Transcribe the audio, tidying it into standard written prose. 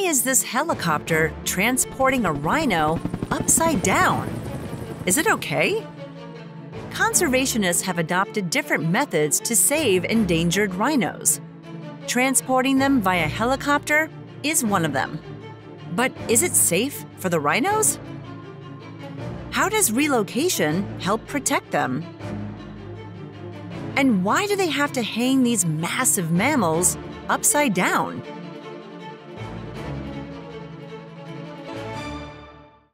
is this helicopter transporting a rhino upside down? Is it okay? Conservationists have adopted different methods to save endangered rhinos. Transporting them via helicopter is one of them. But is it safe for the rhinos? How does relocation help protect them? And why do they have to hang these massive mammals upside down?